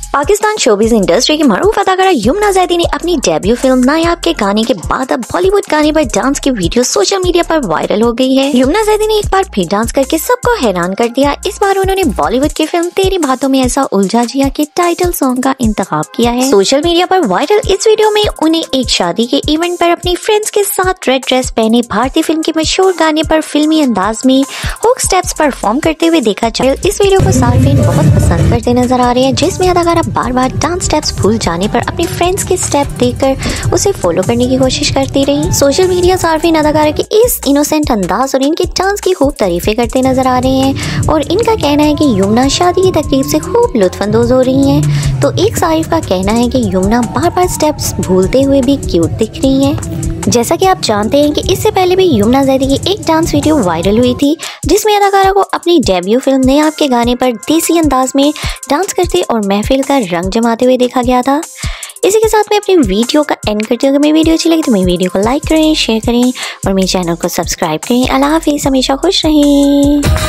Pakistan showbiz industry की मरूफ अदाकारा यमुना जैदी ने अपनी डेब्यू फिल्म नायाब के गाने के बाद अब बॉलीवुड गाने पर डांस की वीडियो सोशल मीडिया पर वायरल हो गई है। यमुना जैदी ने एक बार फिर डांस करके सबको हैरान कर दिया। इस बार उन्होंने बॉलीवुड की फिल्म तेरी बातों में ऐसा उलझा जिया के टाइटल सॉन्ग का इंतखाब किया है। सोशल मीडिया पर वायरल इस वीडियो में उन्हें एक शादी के इवेंट पर अपनी फ्रेंड्स के साथ रेड ड्रेस पहने भारतीय फिल्म के मशहूर गाने पर फिल्मी अंदाज में हुक स्टेप्स परफॉर्म करते हुए देखा जाए। इस वीडियो को सार्फिन बहुत पसंद करते नजर आ रहे हैं, जिसमें अदाकारा बार बार डांस स्टेप्स भूल जाने पर अपनी फ्रेंड्स के स्टेप देखकर उसे फॉलो करने की कोशिश करती रही। सोशल मीडिया सार्फिन अदाकारा के इस इनोसेंट अंदाज और इनके डांस की खूब तारीफें करते नजर आ रहे हैं और इनका कहना है कि यमुना शादी की तकरीब से खूब लुत्फानंदोज हो रही हैं। तो एक सारिफ का कहना है कि यमुना बार बार स्टेप्स भूलते हुए भी क्यूट दिख रही हैं। जैसा कि आप जानते हैं कि इससे पहले भी यमुना जैदी की एक डांस वीडियो वायरल हुई थी, जिसमें अदाकारा को अपनी डेब्यू फिल्म नायाब के गाने पर देसी अंदाज में डांस करते और महफिल का रंग जमाते हुए देखा गया था। इसी के साथ मैं अपनी वीडियो का एंड करती हूँ। अगर मेरी वीडियो अच्छी लगी तो मेरी वीडियो को लाइक करें, शेयर करें और मेरे चैनल को सब्सक्राइब करें। अल्लाह हाफिज़, हमेशा खुश रहें।